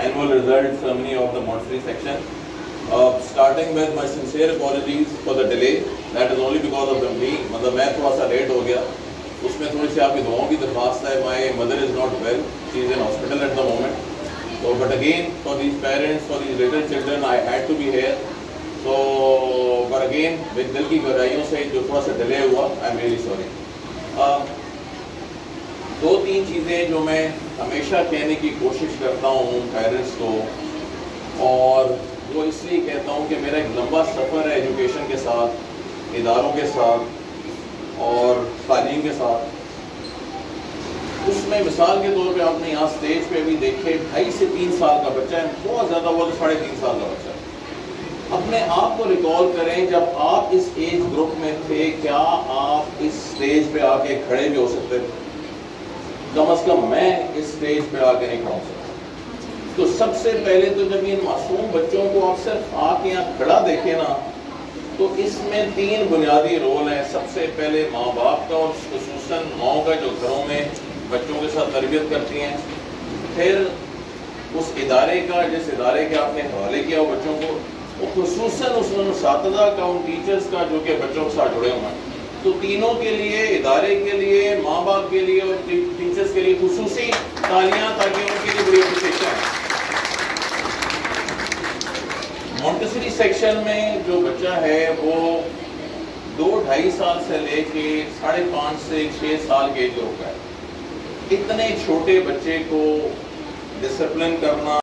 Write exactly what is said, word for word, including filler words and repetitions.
annual result ceremony of the Montessori section. Uh, starting with my sincere apologies for the delay. That is only because of the me. मतलब मैं थोड़ा सा late हो गया. उसमें थोड़ी सी आपकी दुआओं की दरख्वास्त है. My mother is not well. She is in hospital at the moment. So, but again, for these parents, for these little children, I had to be here. So, but again, with दिल की गहराइयों से जो थोड़ा सा delay हुआ, I'm really sorry. Uh, दो तीन चीज़ें जो मैं हमेशा कहने की कोशिश करता हूँ पेरेंट्स को, और वो इसलिए कहता हूँ कि मेरा एक लंबा सफ़र है एजुकेशन के साथ, इदारों के साथ और तालीम के साथ. उसमें मिसाल के तौर पे आपने यहाँ स्टेज पे भी देखे, ढाई से तीन साल का बच्चा है, बहुत ज़्यादा वो तो साढ़े तीन साल का बच्चा है. अपने आप को रिकॉल करें, जब आप इस एज ग्रुप में थे, क्या आप इस स्टेज पे आके खड़े भी हो सकते थे? कम अज़ कम मैं इस स्टेज पे आके नहीं खड़ा हो सकता. तो सबसे पहले तो जब इन मासूम बच्चों को आप सिर्फ आके यहाँ खड़ा देखें ना, तो इसमें तीन बुनियादी रोल हैं. सबसे पहले माँ बाप का, और खुसूसन माओं का जो घरों में बच्चों के साथ तरबियत करती हैं. फिर उस इदारे का, जिस इदारे के आपने हवाले किया वो बच्चों को, वो खुसूसन उस उस्तादा का, उन टीचर्स का जो कि बच्चों के साथ जुड़े हुए हैं. तो तीनों के लिए, इदारे के लिए, माँ बाप के लिए और टीचर्स के लिए खुसूसी तालियां, ताकि उनके लिए बड़ी अप्रिसिएशन है. मॉन्टेसरी सेक्शन में जो बच्चा है वो दो ढाई साल से लेके साढ़े पाँच से छः साल के एज ग्रुप का है. इतने छोटे बच्चे को डिसिप्लिन करना